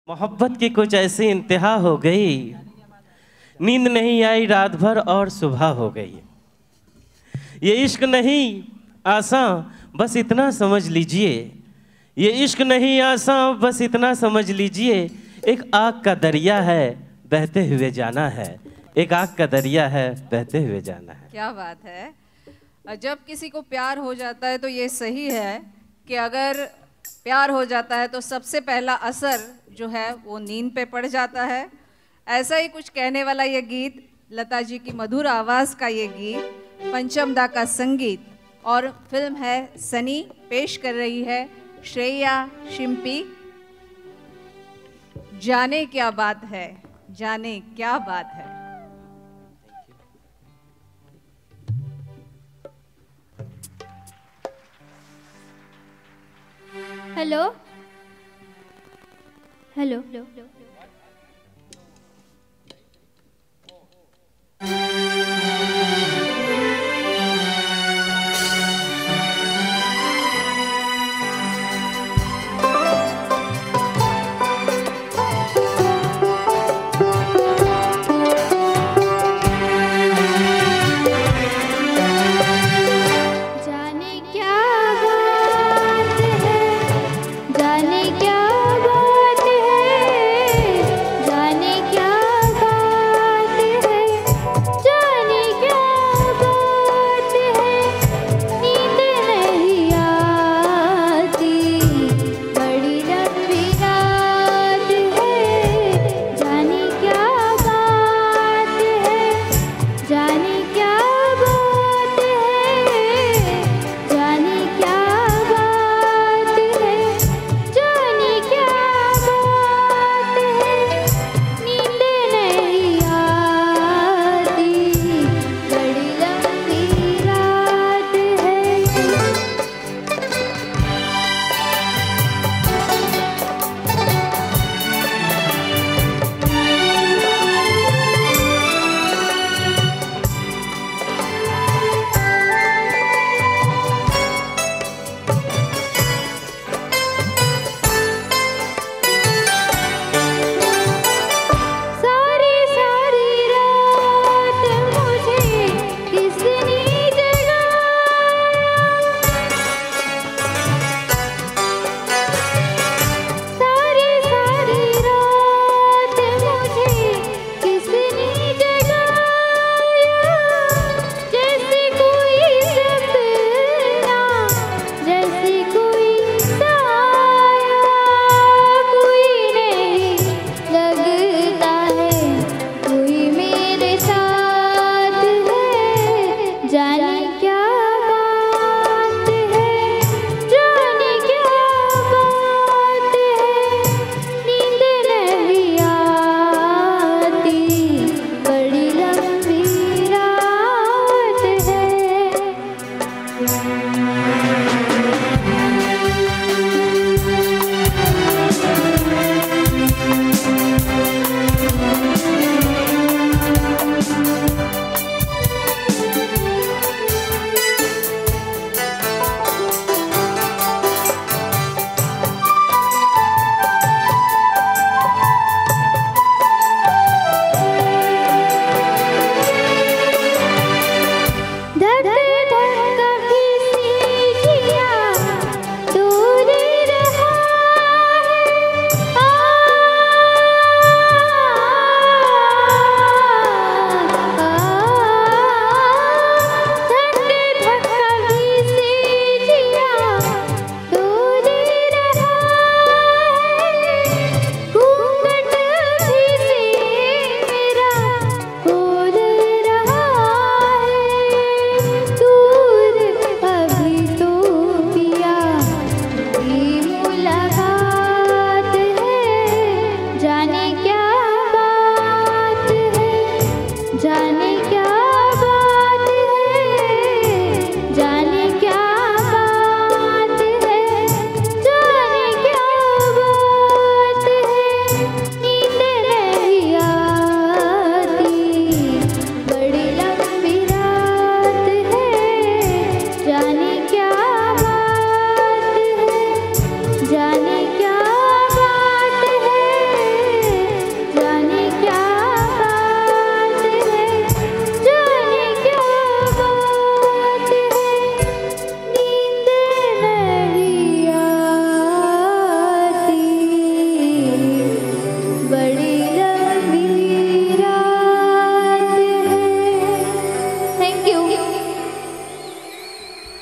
मोहब्बत की कुछ ऐसी इंतहा हो गई, नींद नहीं आई रात भर और सुबह हो गई। ये इश्क नहीं आसान, बस इतना समझ लीजिए। ये इश्क नहीं आसान, बस इतना समझ लीजिए। एक आग का दरिया है, बहते हुए जाना है। एक आग का दरिया है, बहते हुए जाना है। क्या बात है। जब किसी को प्यार हो जाता है तो ये सही है कि अगर प्यार हो जाता है तो सबसे पहला असर जो है वो नींद पे पड़ जाता है। ऐसा ही कुछ कहने वाला ये गीत, लता जी की मधुर आवाज़ का ये गीत, पंचम दा का संगीत और फिल्म है सनी, पेश कर रही है श्रेया शिम्पी। जाने क्या बात है, जाने क्या बात है। Hello hello. जाने क्या बात है, जाने क्या बात है,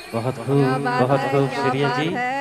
बहुत क्या खूब बात बहुत है, खूब क्या श्रेया बात जी। है।